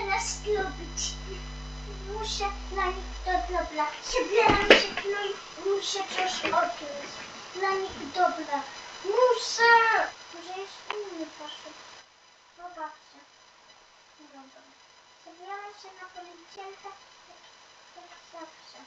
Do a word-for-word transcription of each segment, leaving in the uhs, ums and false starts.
teraz zrobić. Muszę dla nich to dobra. Przebieram się, no i muszę coś odnieść. Dla nich dobra. Muszę. Może jest inny poszedł. Zobaczcie. Dobra. Przebieram się na policjanta jak, jak zawsze.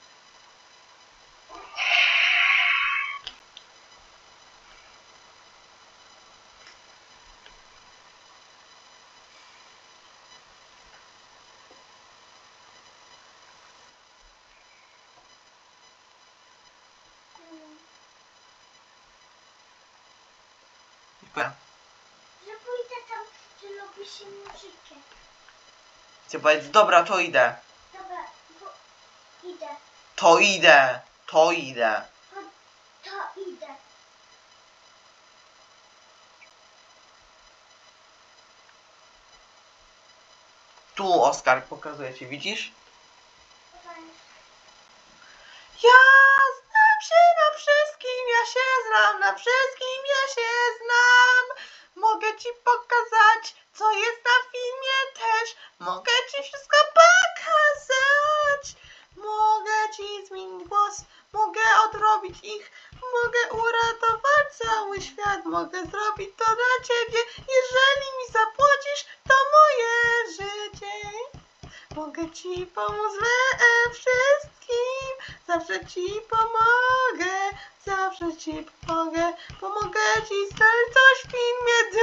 Że pójdę tam, że lubi się muzykę. Chcę powiedzieć, dobra, to idę. Dobra, bo idę. To idę. To idę. To, to idę. Tu Oskar pokazuje ci, widzisz? Dobra. Ja znam się na wszystkim, ja się znam, na wszystkim ja się znam. Mogę ci pokazać, co jest na filmie też. Mogę ci wszystko pokazać. Mogę ci zmienić głos, mogę odrobić ich. Mogę uratować cały świat, mogę zrobić to dla ciebie. Jeżeli mi zapłacisz, to moje życie. Mogę ci pomóc we wszystkim, zawsze ci pomogę, zawsze ci pomogę, pomogę ci znaleźć coś w filmie.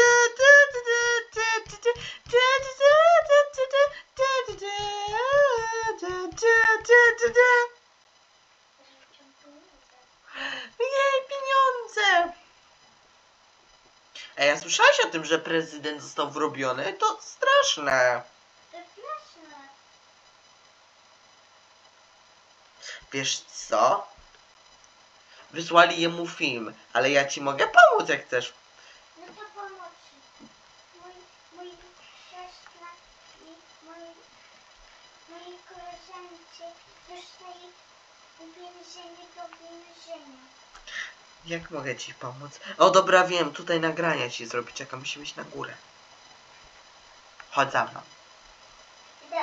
Jej, pieniądze! Ej, a słyszałeś o tym, że prezydent został wrobiony? To straszne. Wiesz co? Wysłali jemu film, ale ja ci mogę pomóc, jak chcesz. No to pomocy. Mój, mój siostra i moi, moi koleżanki zostali uwięzieni do więzienia. Jak mogę ci pomóc? O, dobra, wiem, tutaj nagrania ci zrobić, czekam, musimy iść na górę. Chodź za mną. Idę.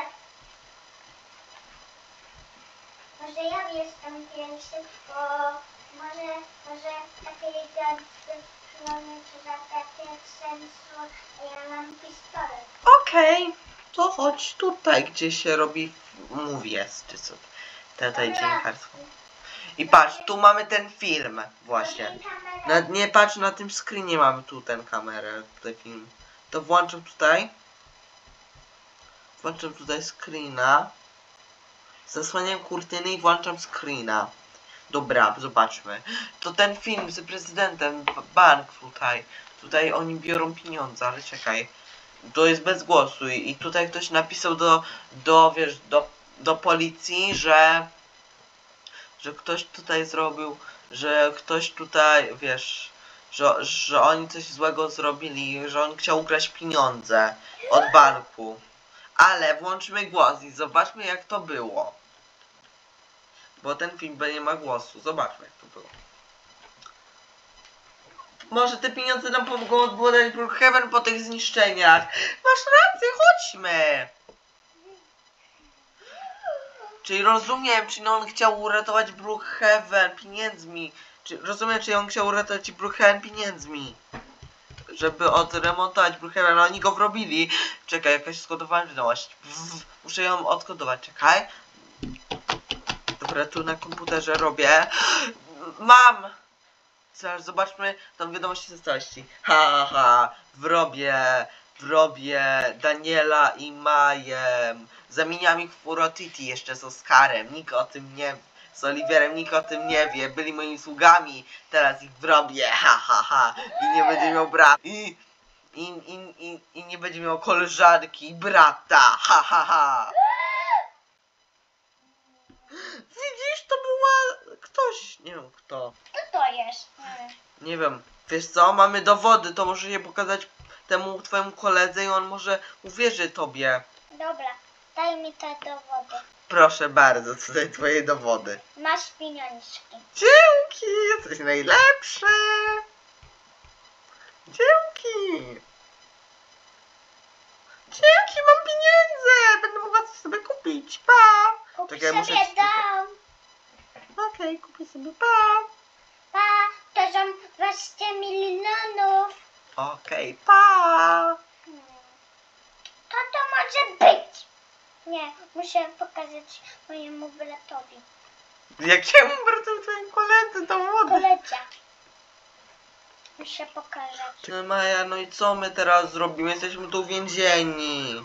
Może ja jestem pierwszy, bo może, może takie gazety czy za takie sensu, a ja mam pistolet. Okej, okay, to chodź tutaj, gdzie się robi movie jest, czy co. Tutaj dziennikarstwo. I patrz, tu mamy ten film, właśnie. Na, nie patrz, na tym screenie mamy tu ten kamerę, tutaj film. To włączam tutaj. Włączam tutaj screena. Zasłaniam kurtyny i włączam screena. Dobra, zobaczmy. To ten film z prezydentem, bank tutaj. Tutaj oni biorą pieniądze, ale czekaj. To jest bez głosu i, i tutaj ktoś napisał do, do, wiesz, do, do policji, że że ktoś tutaj zrobił, że ktoś tutaj, wiesz, że, że oni coś złego zrobili, że on chciał ukraść pieniądze od banku. Ale włączmy głos i zobaczmy, jak to było. Bo ten film nie ma głosu. Zobaczmy, jak to było. Może te pieniądze nam pomogą odbudować Brookhaven po tych zniszczeniach. Masz rację, chodźmy. Czyli rozumiem, czy on chciał uratować Brookhaven pieniędzmi. Czy, rozumiem, czy on chciał uratować Brookhaven pieniędzmi. Żeby odremontować Brookhaven, ale oni go wrobili. Czekaj, jakaś skodowana wiadomość. Muszę ją odkodować, czekaj. Dobra, tu na komputerze robię. Mam! Zaraz zobaczmy tą wiadomość ze stałości. Ha, ha, ha. Wrobię, wrobię Daniela i Majem. Zamieniam ich w Furotiti jeszcze z Oskarem. Nikt o tym nie... Z Oliwierem nikt o tym nie wie. Byli moimi sługami. Teraz ich wrobię. Ha, ha, ha. I nie będzie miał brata. I, i, i, i, i nie będzie miał koleżanki i brata. Ha, ha, ha. Widzisz, to była... Ktoś, nie wiem kto. Co to jest? Hmm. Nie wiem. Wiesz co? Mamy dowody. To może je pokazać temu twojemu koledze i on może uwierzy tobie. Dobra, daj mi te dowody. Proszę bardzo, tutaj twoje dowody. Masz pieniążki. Dzięki! Jesteś najlepszy! Dzięki! Dzięki, mam pieniędzy! idź, pa! Kup Czekaj, sobie muszę ci tylko- dom. Okej, kupię sobie, pa! Pa, to są dwadzieścia milionów. Okej, pa! Hmm. To to może być. Nie, muszę pokazać mojemu bratowi. Jakiemu bratu twojemu koledze do wody? Kolecia. Muszę pokazać. No Maja, no i co my teraz zrobimy? Jesteśmy tu więzieni.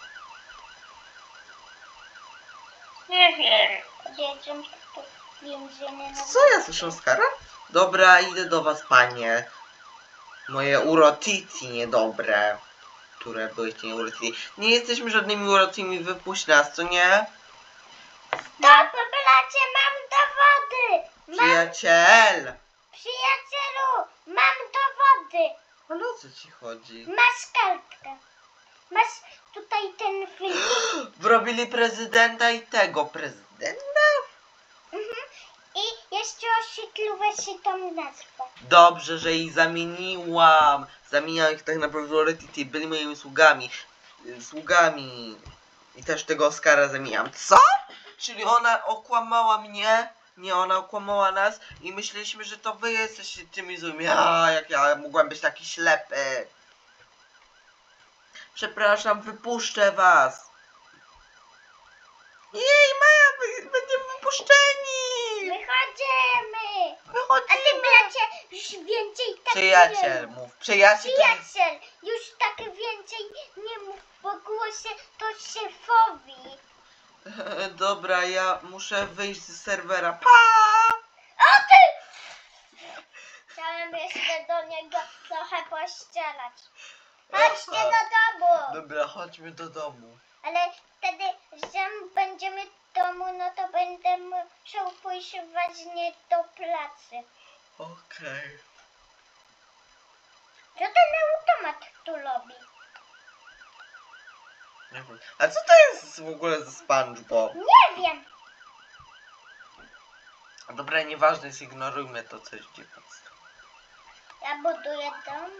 Nie wiem. Wiedzą, to więzienie. Co ja słyszę, Oskara? Dobra, idę do was, panie. Moje urotiti niedobre. Które byłyście nie urotiti. Nie jesteśmy żadnymi urotimi, wypuść nas, co nie? Stop, bracie, mam dowody. Mam, Przyjaciel! przyjacielu, mam dowody. Ale o co ci chodzi? Masz kartkę. Masz tutaj ten film. Wrobili prezydenta i tego prezydenta? Mhm. I jeszcze oświetliłeś się tą nazwę. Dobrze, że ich zamieniłam. Zamieniłam ich tak naprawdę w urotiti. Byli moimi sługami. Y, Sługami. I też tego Oskara zamieniłam. Co? Czyli ona okłamała mnie? Nie, ona okłamała nas i myśleliśmy, że to wy jesteście tymi złymi. A, jak ja mogłem być taki ślepy. Przepraszam, wypuszczę was. Jej, Maja, wy- będziemy wypuszczeni. Wychodzimy. A ty, Wychodzimy. bracie, już więcej tak Przyjaciel, nie mów. Przyjaciel to jest... Przyjaciel, już tak więcej nie mów po głosie to szefowi. Dobra, ja muszę wyjść z serwera. Pa! O ty! Chciałem jeszcze do niego trochę pościelać. Chodźcie A, a. do domu. Dobra, chodźmy do domu. Ale wtedy, że będziemy w domu, no to będę musiał pójść właśnie do pracy. Okej. Co ten automat tu robi? Nie wiem. A co to jest w ogóle za SpongeBob? Nie wiem. Dobra, nieważne, zignorujmy to coś dziwnego. Ja buduję dom.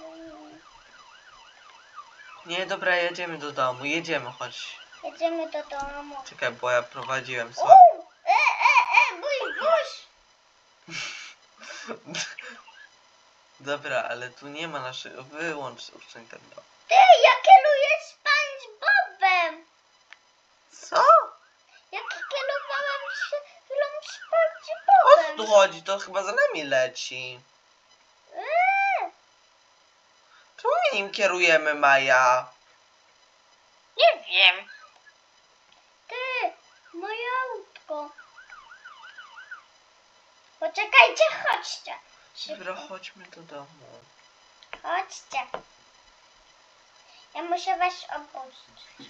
Nie, dobra, jedziemy do domu. Jedziemy, chodź. Jedziemy do domu. Czekaj, bo ja prowadziłem sobie. Uuu! E, e, e, bój, bój! Dobra, ale tu nie ma naszego... Wyłącz uczeń ten dom. Ty, ja kieruję SpongeBobem! Co? Ja kierowałem się chwilą O co tu SpongeBobem. chodzi? To chyba za nami leci. Eee, Czemu my nim kierujemy, Maja? nie wiem. Ty, moje autko. Poczekajcie, chodźcie. Dobra, chodźmy do domu. Chodźcie. Ja muszę was opuścić.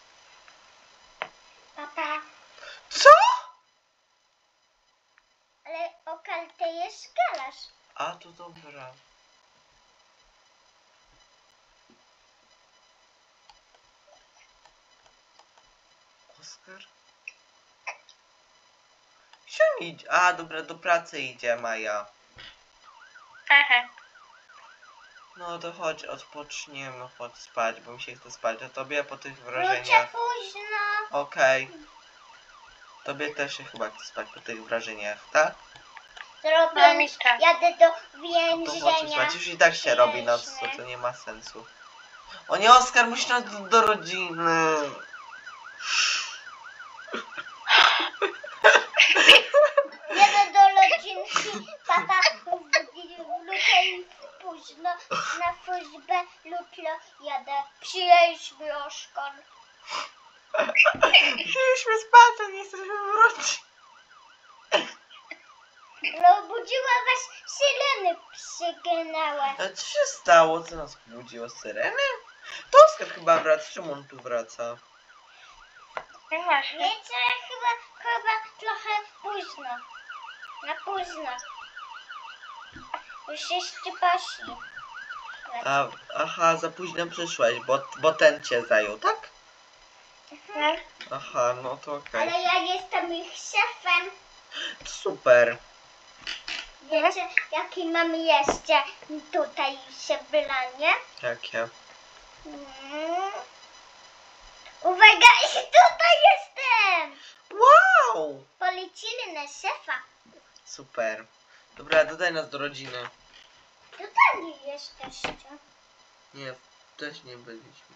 Papa, Co? ale o kartę jest garaż. A, to dobra. Oskar? Gdzie on idzie? A, dobra, do pracy idzie Maja. Aha. No to chodź, odpoczniemy, chodź spać, bo mi się chce spać. A tobie po tych Wrócę wrażeniach... późno. Okej. Tobie też się chyba chce spać po tych wrażeniach, tak? Zrobię, jadę do To chodź więzienia. spać, już i tak się robi noc, to, to nie ma sensu. O nie, Oskar, musi nas do, do rodziny. Jadę do rodzinki, tata wrócę późno na służbę, jutro jadę. Przyjedźmy, Oskar. Chcieliśmy spać, a nie jesteśmy wrócić. No, budziła was syreny, przygnała. A co się stało? Co nas budziło? Syreny? To Oskar chyba wraca, czemu on tu wraca? Wiecie, chyba, chyba trochę późno. Na późno. Już jeszcze poszli. A, aha, za późno przyszłeś, bo, bo ten cię zajął, tak? Mhm. Aha, no to okej. Ale ja jestem ich szefem. Super. Wiecie, jaki mam jeszcze tutaj przebranie? Jakie? Mm. Uwaga, i tutaj jestem! Wow! Polecimy na szefa. Super. Dobra, dodaj nas do rodziny. Tutaj nie jesteście. Nie, też nie byliśmy.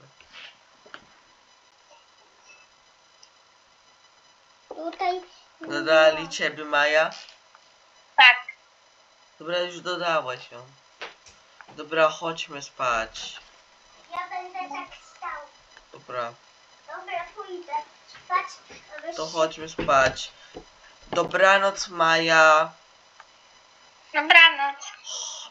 Tutaj... Dodali ciebie, Maja? Tak. Dobra, już dodałaś ją. Dobra, chodźmy spać. Ja będę tak stał. Dobra, Dobra, pójdę spać. a to wy- chodźmy spać. Dobranoc, Maja. Dobranoc.